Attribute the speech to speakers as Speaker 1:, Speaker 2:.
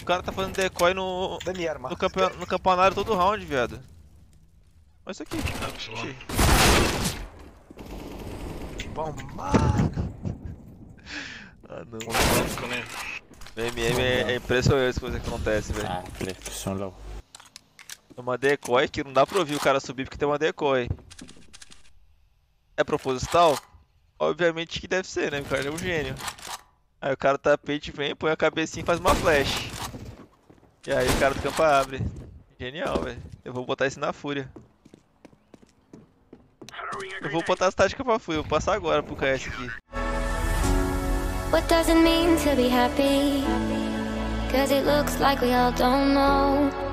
Speaker 1: cara tá fazendo decoy
Speaker 2: Dani arma.
Speaker 1: no campanário todo round, viado. Olha isso aqui.
Speaker 2: Bomba.
Speaker 1: Ah, não.
Speaker 3: Branco, né?
Speaker 1: No MM é impressionante as coisas que acontecem, velho.
Speaker 4: Ah, eles são low.
Speaker 1: É uma decoy que não dá pra ouvir o cara subir porque tem uma decoy. É proposital? Obviamente que deve ser, né? O cara é um gênio. Aí o cara tapete vem, põe a cabecinha e faz uma flash. E aí o cara do campo abre. Genial, velho. Eu vou botar isso na fúria. Eu vou botar as táticas pra fúria, vou passar agora pro KS aqui.
Speaker 5: What does it mean to be happy? 'Cause it looks like we all don't know.